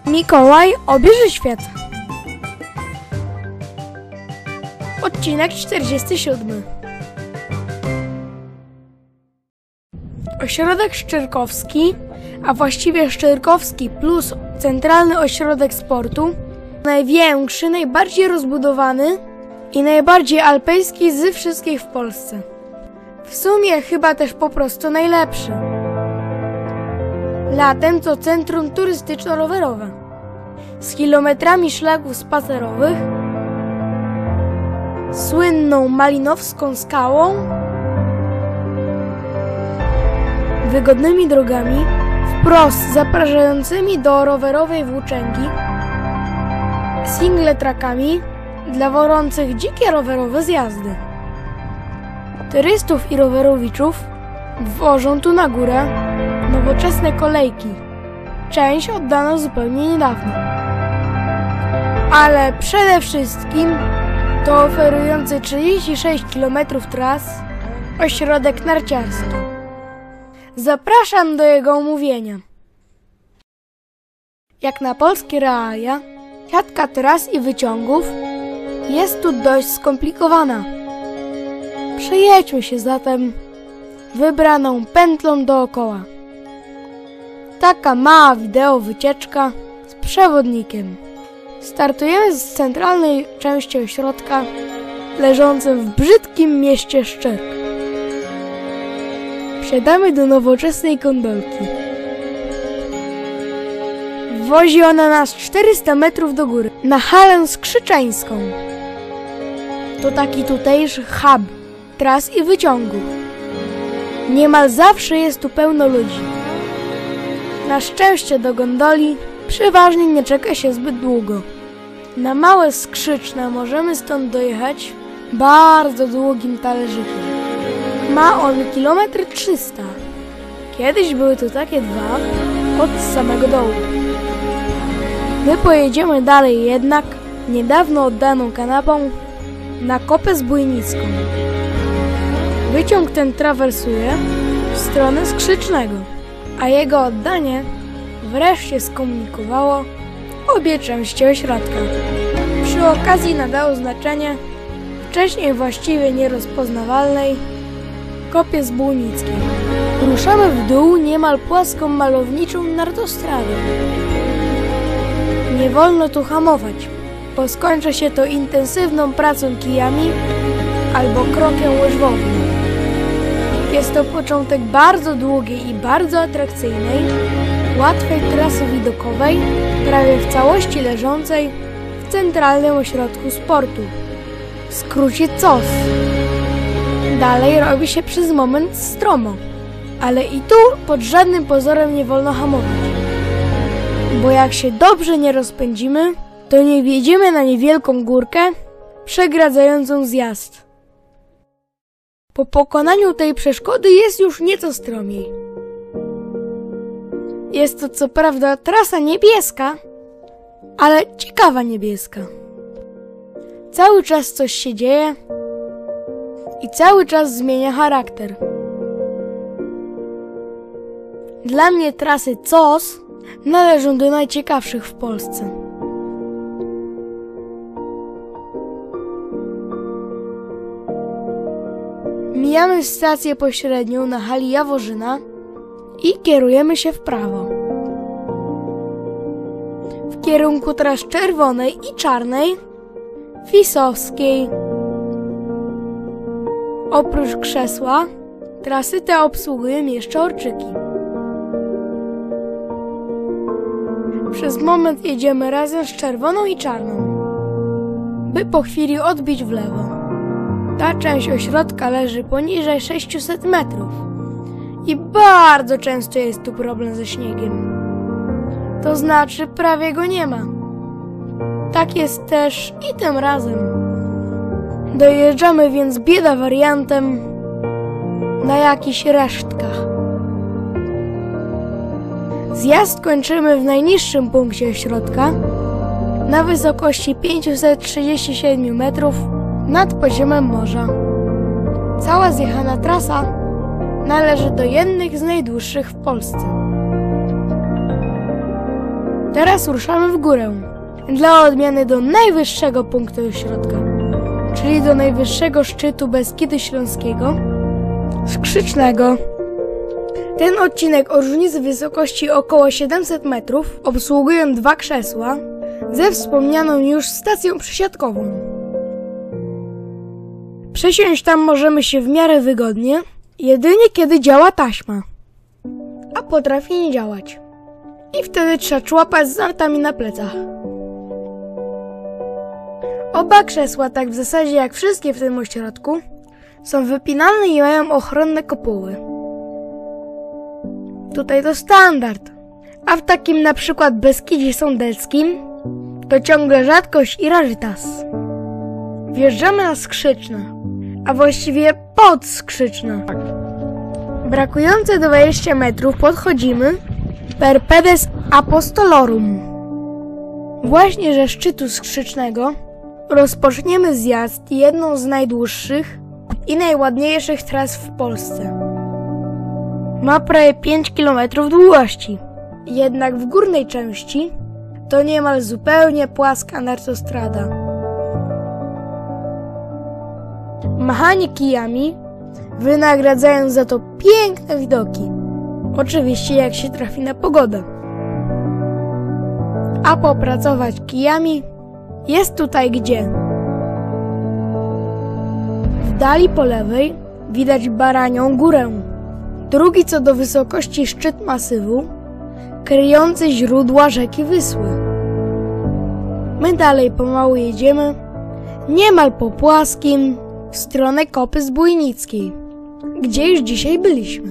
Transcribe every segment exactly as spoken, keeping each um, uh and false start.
Mikołaj obierze świecę. Odcinek czterdziesty siódmy. Ośrodek Szczyrkowski, a właściwie Szczyrkowski plus Centralny Ośrodek Sportu, największy, najbardziej rozbudowany i najbardziej alpejski z wszystkich w Polsce. W sumie chyba też po prostu najlepszy. Latem to centrum turystyczno-rowerowe z kilometrami szlaków spacerowych, słynną Malinowską skałą, wygodnymi drogami, wprost zapraszającymi do rowerowej włóczęgi, single trackami dla wolących dzikie rowerowe zjazdy. Turystów i rowerowiczów wożą tu na górę nowoczesne kolejki. Część oddano zupełnie niedawno. Ale przede wszystkim to oferujący trzydzieści sześć kilometrów tras ośrodek narciarski. Zapraszam do jego omówienia. Jak na polskie realia, siatka tras i wyciągów jest tu dość skomplikowana. Przejedźmy się zatem wybraną pętlą dookoła. Taka mała wideo wycieczka z przewodnikiem. Startujemy z centralnej części ośrodka, leżącym w brzydkim mieście Szczyrk. Wsiadamy do nowoczesnej gondolki. Wozi ona nas czterysta metrów do góry, na halę skrzyczeńską. To taki tutejszy hub tras i wyciągów. Niemal zawsze jest tu pełno ludzi. Na szczęście do gondoli przeważnie nie czeka się zbyt długo. Na Małe Skrzyczne możemy stąd dojechać bardzo długim talerzykiem. Ma on kilometr trzysta. Kiedyś były tu takie dwa od samego dołu. My pojedziemy dalej jednak niedawno oddaną kanapą na Kopę Zbójnicką. Wyciąg ten trawersuje w stronę Skrzycznego, a jego oddanie wreszcie skomunikowało obie części ośrodka. Przy okazji nadało znaczenie wcześniej właściwie nierozpoznawalnej Kopie Zbójnickiej. Ruszamy w dół niemal płaską malowniczą nartostradą. Nie wolno tu hamować, bo skończy się to intensywną pracą kijami albo krokiem łyżwowym. Jest to początek bardzo długiej i bardzo atrakcyjnej, łatwej trasy widokowej, prawie w całości leżącej w Centralnym Ośrodku Sportu, w skrócie C O S. Dalej robi się przez moment stromo, ale i tu pod żadnym pozorem nie wolno hamować, bo jak się dobrze nie rozpędzimy, to nie wjedziemy na niewielką górkę przegradzającą zjazd. Po pokonaniu tej przeszkody jest już nieco stromiej. Jest to co prawda trasa niebieska, ale ciekawa niebieska. Cały czas coś się dzieje i cały czas zmienia charakter. Dla mnie trasy C O S należą do najciekawszych w Polsce. Mijamy stację pośrednią na hali Jaworzyna i kierujemy się w prawo. W kierunku tras czerwonej i czarnej, Fisowskiej. Oprócz Krzesła, trasy te obsługują jeszcze Orczyki. Przez moment jedziemy razem z czerwoną i czarną, by po chwili odbić w lewo. Ta część ośrodka leży poniżej sześciuset metrów i bardzo często jest tu problem ze śniegiem. To znaczy prawie go nie ma. Tak jest też i tym razem. Dojeżdżamy więc bieda wariantem na jakichś resztkach. Zjazd kończymy w najniższym punkcie ośrodka na wysokości pięćset trzydzieści siedem metrów nad poziomem morza. Cała zjechana trasa należy do jednych z najdłuższych w Polsce. Teraz ruszamy w górę, dla odmiany do najwyższego punktu ośrodka, czyli do najwyższego szczytu Beskidu Śląskiego, Skrzycznego. Ten odcinek o różnicy wysokości około siedemset metrów obsługują dwa krzesła ze wspomnianą już stacją przesiadkową. Przesiąść tam możemy się w miarę wygodnie, jedynie kiedy działa taśma, a potrafi nie działać. I wtedy trzeba człapać z nartami na plecach. Oba krzesła, tak w zasadzie jak wszystkie w tym ośrodku, są wypinane i mają ochronne kopuły. Tutaj to standard, a w takim na przykład Beskidzie Sądeckim to ciągle rzadkość i rarytas. Wjeżdżamy na Skrzyczne, a właściwie pod Skrzyczne. Brakujące dwadzieścia metrów podchodzimy per pedes apostolorum. Właśnie ze szczytu Skrzycznego rozpoczniemy zjazd jedną z najdłuższych i najładniejszych tras w Polsce. Ma prawie pięć kilometrów długości, jednak w górnej części to niemal zupełnie płaska nartostrada. Machanie kijami wynagradzają za to piękne widoki, oczywiście jak się trafi na pogodę. A popracować kijami jest tutaj gdzie. W dali po lewej widać Baranią Górę, drugi co do wysokości szczyt masywu, kryjący źródła rzeki Wysły. My dalej pomału jedziemy, niemal po płaskim, w stronę Kopy Zbójnickiej, gdzie już dzisiaj byliśmy.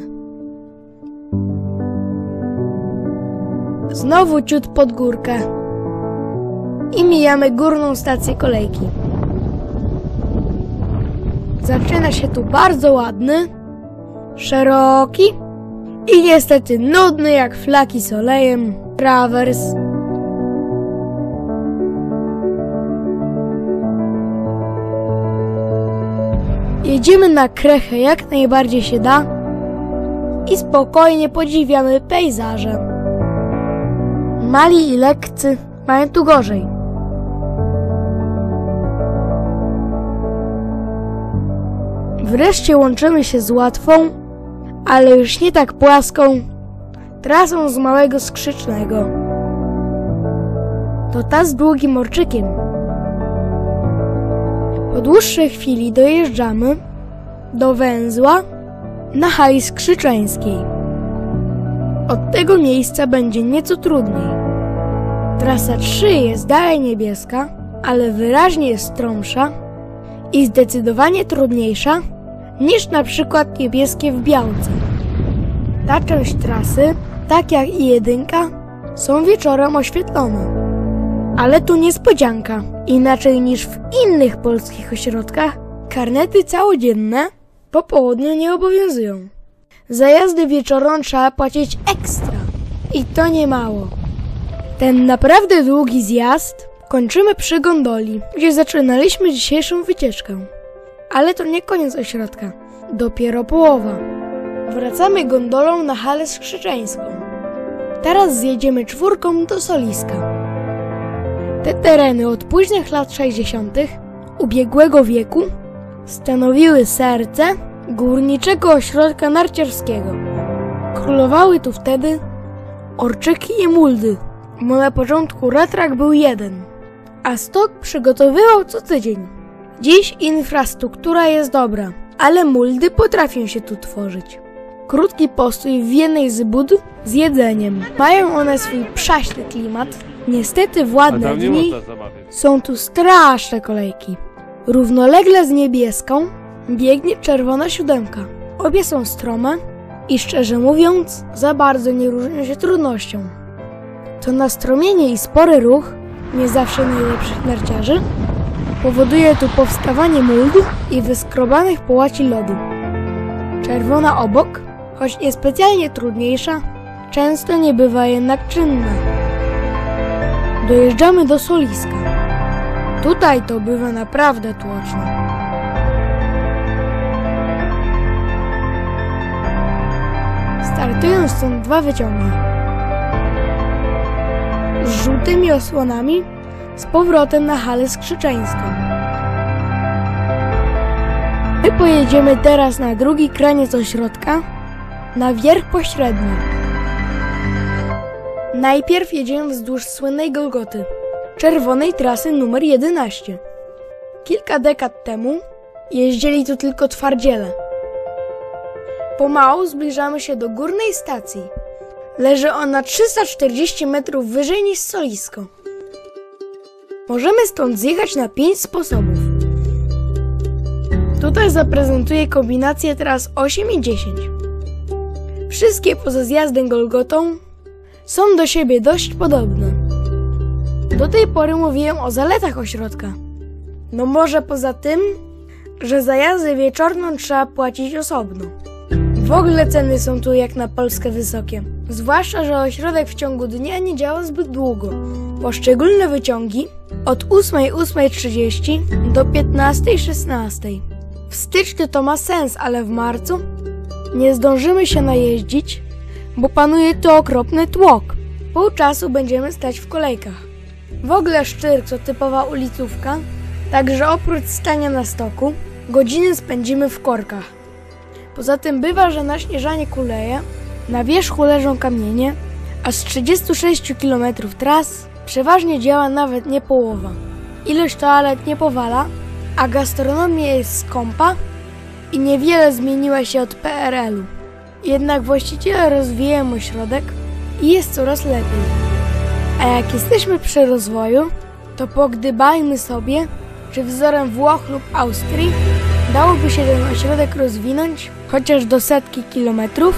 Znowu ciut pod górkę i mijamy górną stację kolejki. Zaczyna się tu bardzo ładny, szeroki i niestety nudny jak flaki z olejem trawers. Jedziemy na krechę jak najbardziej się da i spokojnie podziwiamy pejzaże. Mali i lekcy mają tu gorzej. Wreszcie łączymy się z łatwą, ale już nie tak płaską, trasą z Małego Skrzycznego. To ta z długim orczykiem. Po dłuższej chwili dojeżdżamy do węzła na hali skrzyczeńskiej. Od tego miejsca będzie nieco trudniej. Trasa trzy jest dalej niebieska, ale wyraźnie jest stromsza i zdecydowanie trudniejsza niż na przykład niebieskie w Białce. Ta część trasy, tak jak i jedynka, są wieczorem oświetlone. Ale tu niespodzianka. Inaczej niż w innych polskich ośrodkach, karnety całodzienne po południu nie obowiązują. Za jazdę wieczorną trzeba płacić ekstra. I to nie mało. Ten naprawdę długi zjazd kończymy przy gondoli, gdzie zaczynaliśmy dzisiejszą wycieczkę. Ale to nie koniec ośrodka. Dopiero połowa. Wracamy gondolą na halę skrzyczeńską. Teraz zjedziemy czwórką do Soliska. Te tereny od późnych lat sześćdziesiątych ubiegłego wieku stanowiły serce górniczego ośrodka narciarskiego. Królowały tu wtedy orczyki i muldy, bo na początku retrak był jeden, a stok przygotowywał co tydzień. Dziś infrastruktura jest dobra, ale muldy potrafią się tu tworzyć. Krótki postój w jednej z bud z jedzeniem. Mają one swój przaśny klimat. Niestety w ładne dni są tu straszne kolejki. Równolegle z niebieską biegnie czerwona siódemka. Obie są strome i szczerze mówiąc za bardzo nie różnią się trudnością. To nastromienie i spory ruch, nie zawsze najlepszych narciarzy, powoduje tu powstawanie muld i wyskrobanych połaci lodu. Czerwona obok, choć niespecjalnie trudniejsza, często nie bywa jednak czynna. Dojeżdżamy do Soliska. Tutaj to bywa naprawdę tłoczno. Startują stąd dwa wyciągi. z żółtymi osłonami z powrotem na halę skrzyczeńską. My pojedziemy teraz na drugi kraniec ośrodka, na wierch pośredni. Najpierw jedziemy wzdłuż słynnej Golgoty, czerwonej trasy numer jedenaście. Kilka dekad temu jeździli tu tylko twardziele. Pomału zbliżamy się do górnej stacji. Leży ona trzysta czterdzieści metrów wyżej niż Solisko. Możemy stąd zjechać na pięć sposobów. Tutaj zaprezentuję kombinację tras osiem i dziesięć. Wszystkie poza zjazdem Golgotą są do siebie dość podobne. Do tej pory mówiłem o zaletach ośrodka. No może poza tym, że za jazdę wieczorną trzeba płacić osobno. W ogóle ceny są tu jak na Polskę wysokie. Zwłaszcza, że ośrodek w ciągu dnia nie działa zbyt długo. Poszczególne wyciągi od ósmej trzydzieści do piętnastej szesnastej. W styczniu to ma sens, ale w marcu nie zdążymy się najeździć, bo panuje tu okropny tłok. Pół czasu będziemy stać w kolejkach. W ogóle Szczyrk to typowa ulicówka, także oprócz stania na stoku, godziny spędzimy w korkach. Poza tym bywa, że na śnieżanie kuleje, na wierzchu leżą kamienie, a z trzydziestu sześciu kilometrów tras przeważnie działa nawet nie połowa. Ilość toalet nie powala, a gastronomia jest skąpa i niewiele zmieniła się od P R L u. Jednak właściciele rozwijają ośrodek i jest coraz lepiej. A jak jesteśmy przy rozwoju, to pogdybajmy sobie, czy wzorem Włoch lub Austrii dałoby się ten ośrodek rozwinąć chociaż do setki kilometrów.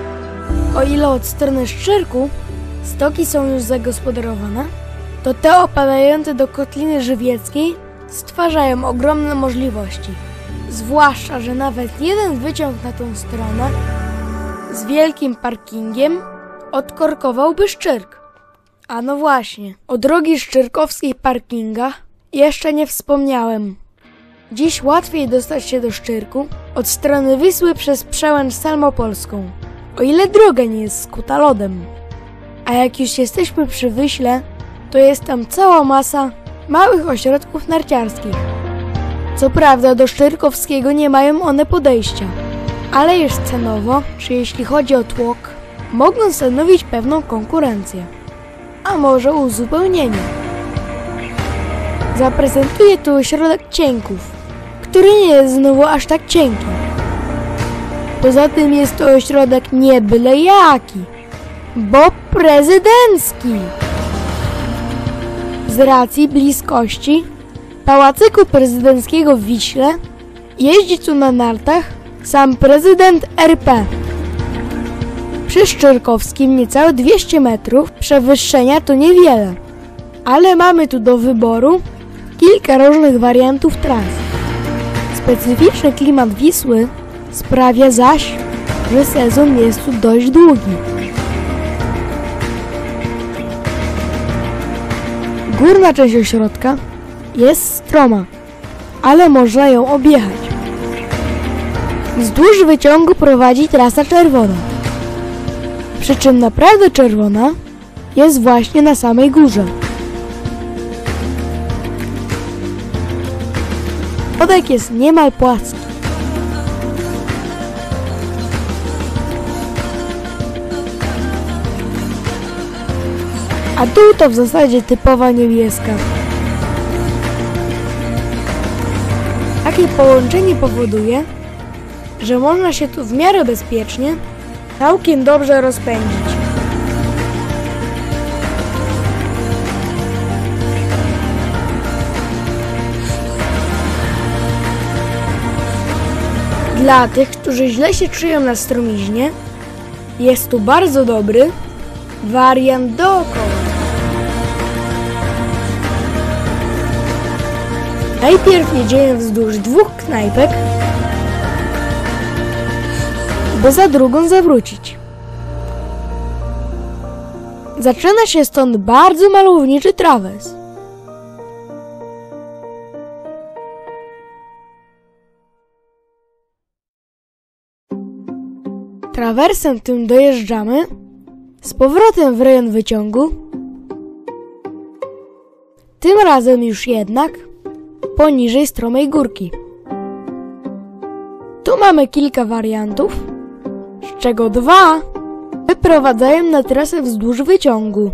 O ile od strony Szczyrku stoki są już zagospodarowane, to te opadające do Kotliny Żywieckiej stwarzają ogromne możliwości. Zwłaszcza, że nawet jeden wyciąg na tą stronę z wielkim parkingiem odkorkowałby Szczyrk. A no właśnie, o drogi szczyrkowskiej parkingach jeszcze nie wspomniałem. Dziś łatwiej dostać się do Szczyrku od strony Wisły przez przełęcz Salmopolską, o ile droga nie jest skuta lodem. A jak już jesteśmy przy Wiśle, to jest tam cała masa małych ośrodków narciarskich. Co prawda do Szczyrkowskiego nie mają one podejścia, ale już cenowo, czy jeśli chodzi o tłok, mogą stanowić pewną konkurencję. A może uzupełnienie. Zaprezentuję tu ośrodek Cienków, który nie jest znowu aż tak cienki. Poza tym jest to ośrodek nie byle jaki, bo prezydencki. Z racji bliskości Pałacyku Prezydenckiego w Wiśle jeździ tu na nartach sam prezydent R P. Przy Szczyrkowskim niecałe dwieście metrów przewyższenia to niewiele, ale mamy tu do wyboru kilka różnych wariantów tras. Specyficzny klimat Wisły sprawia zaś, że sezon jest tu dość długi. Górna część ośrodka jest stroma, ale można ją objechać. Wzdłuż wyciągu prowadzi trasa czerwona. Przy czym naprawdę czerwona jest właśnie na samej górze. Spodek jest niemal płaski. A dół to w zasadzie typowa niebieska. Takie połączenie powoduje, że można się tu w miarę bezpiecznie całkiem dobrze rozpędzić. Dla tych, którzy źle się czują na stromiźnie, jest tu bardzo dobry wariant dookoła. Najpierw jedziemy wzdłuż dwóch knajpek, by za drugą zawrócić. Zaczyna się stąd bardzo malowniczy trawers. Trawersem tym dojeżdżamy z powrotem w rejon wyciągu Tym razem już jednak poniżej stromej górki. Tu mamy kilka wariantów, z czego dwa wyprowadzają na trasę wzdłuż wyciągu.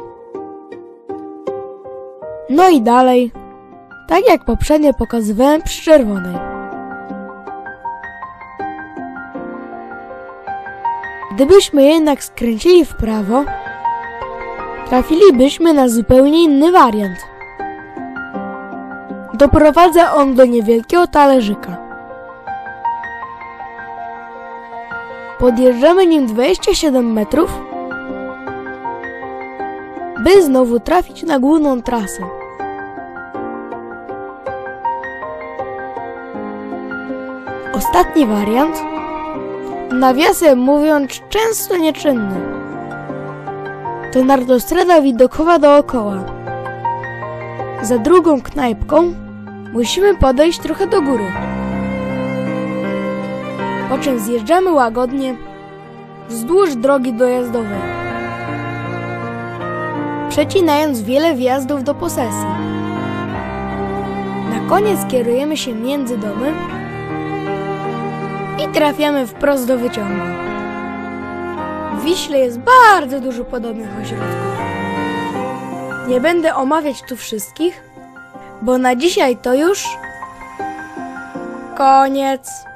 No i dalej, tak jak poprzednio pokazywałem przy czerwonej. Gdybyśmy jednak skręcili w prawo, trafilibyśmy na zupełnie inny wariant. Doprowadza on do niewielkiego talerzyka. Podjeżdżamy nim dwadzieścia siedem metrów, by znowu trafić na główną trasę. Ostatni wariant, nawiasem mówiąc, często nieczynny, to nartostrada widokowa dookoła. Za drugą knajpką musimy podejść trochę do góry, po czym zjeżdżamy łagodnie wzdłuż drogi dojazdowej, przecinając wiele wjazdów do posesji. Na koniec kierujemy się między domy i trafiamy wprost do wyciągu. W Wiśle jest bardzo dużo podobnych ośrodków. Nie będę omawiać tu wszystkich, bo na dzisiaj to już koniec.